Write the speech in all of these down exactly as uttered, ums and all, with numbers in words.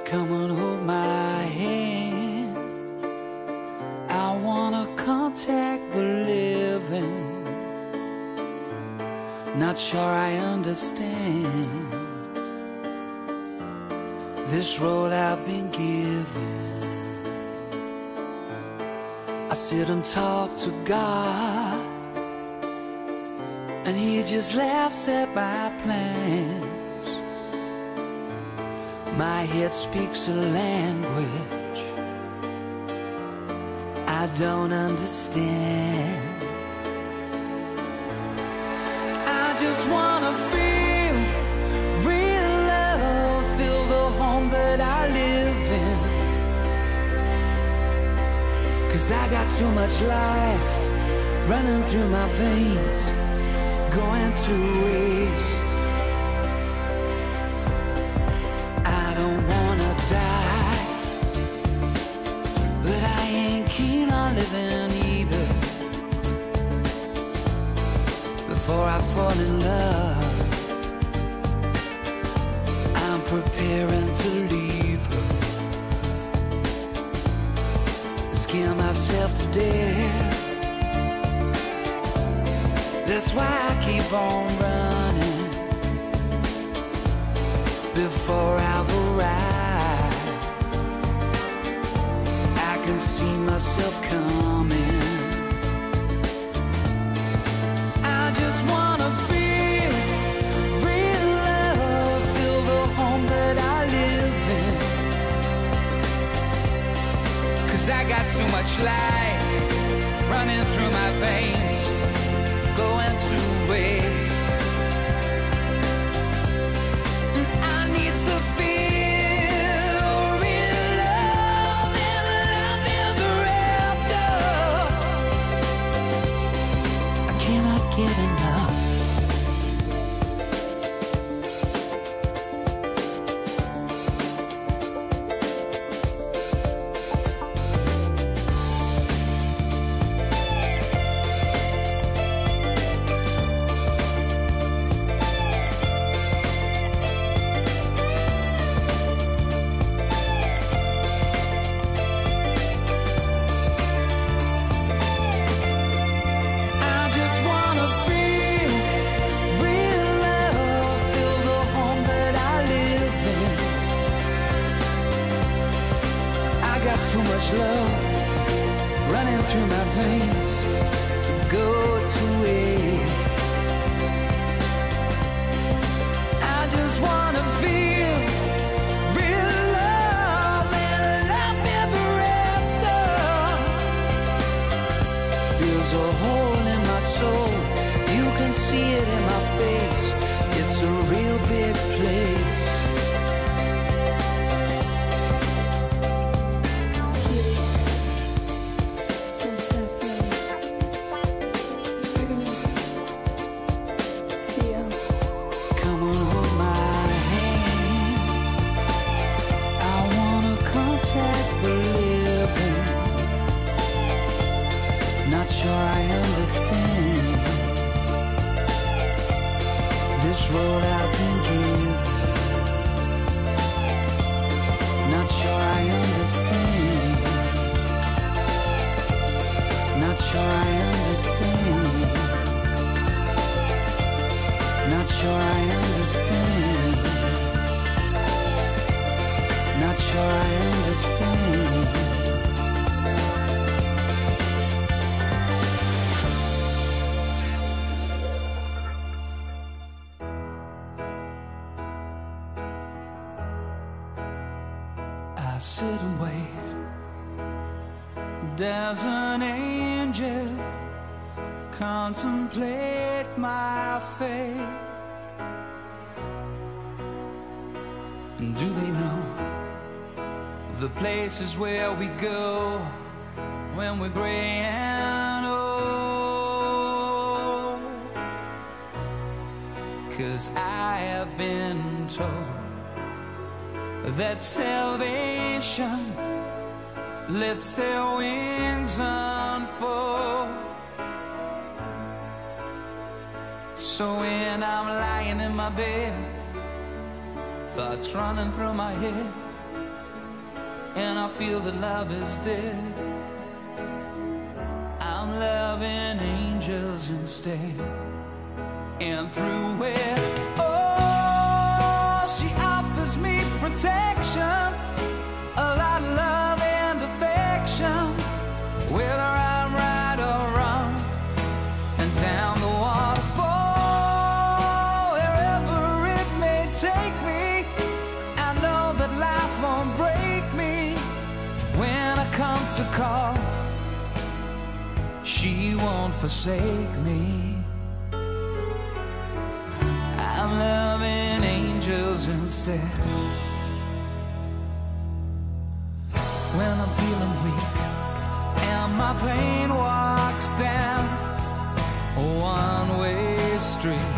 Come and hold my hand. I wanna contact the living. Not sure I understand this road I've been given. I sit and talk to God, and He just laughs at my plans. My head speaks a language I don't understand. I just wanna feel real love, feel the home that I live in. 'Cause I got too much life running through my veins, going to waste. I don't wanna die, but I ain't keen on living either. Before I fall in love, I'm preparing to leave her. Scare myself to death. That's why I keep on running before I've arrived. I can see myself coming. I just wanna feel real love, feel the home that I live in. 'Cause I got too much life running through my veins, going to waste. And I need to feel real love and love ever after. I cannot get enough. Too much love running through my veins to go to waste. I just wanna feel real love and love ever after. There's a hole in my soul, you can see it in my face. It's a real big place. Not sure I understand this road I've been given. Not sure I understand. Not sure I understand. Not sure I understand. Not sure I understand. I sit and wait. Does an angel contemplate my fate? And do they know the places where we go when we're gray and old? 'Cause I have been told that salvation lets their wings unfold. So when I'm lying in my bed, thoughts running through my head, and I feel that love is dead. I'm loving angels instead. And through it, oh, she offers me protection, a lot of love and affection, whether I'm right or wrong. And down the waterfall, wherever it may take me, I know that life won't break me. When I come to call, she won't forsake me. I'm loving angels instead. When I'm feeling weak and my pain walks down a one-way street,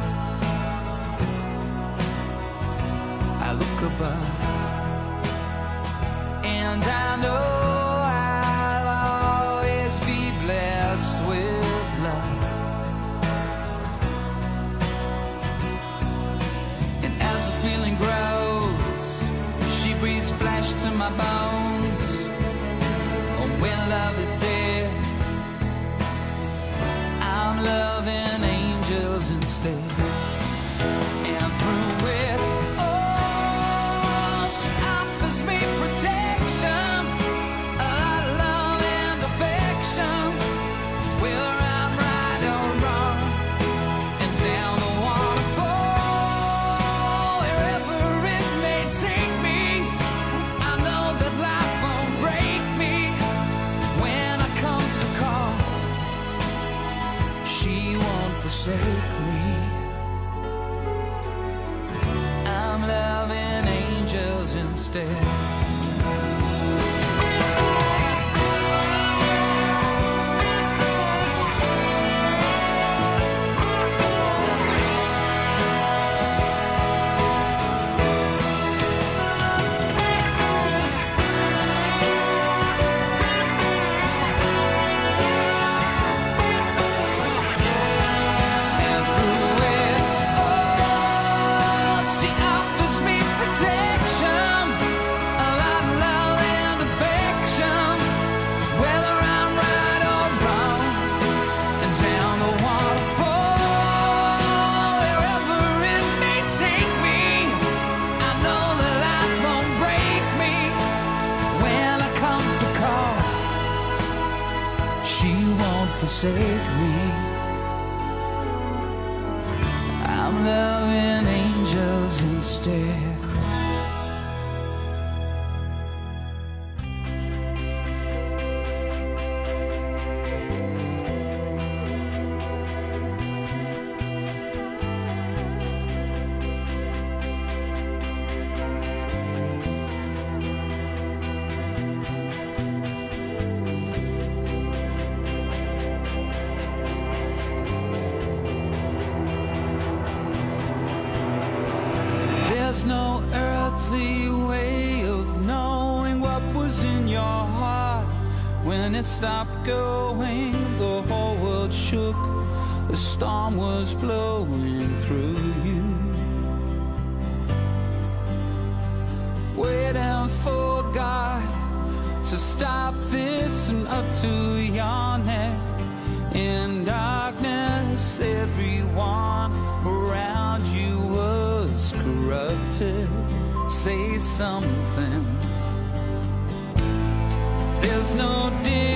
I look above and I know I'll always be blessed with love. And as the feeling grows, she breathes flesh to my bones. Oh, when love is dead, I'm loving angels instead. And through it, oh, she offers me protection, a lot of love and affection, whether I'm right or wrong. And down the waterfall, wherever it may take me, I know that life won't break me. When I come to call, she won't forsake me. I'm loving angels instead. And through it, oh, she offers me protection, a lot of love and affection, whether I'm right or wrong. And down the waterfall, wherever it may take me, I know that life won't break me. When I come to call, she won't forsake me. I'm loving angels instead. There's no earthly way of knowing what was in your heart. When it stopped going, the whole world shook. The storm was blowing through you, waiting for God to stop this and up to your neck. In darkness, everyone around you was corrupted. Say something. There's no difference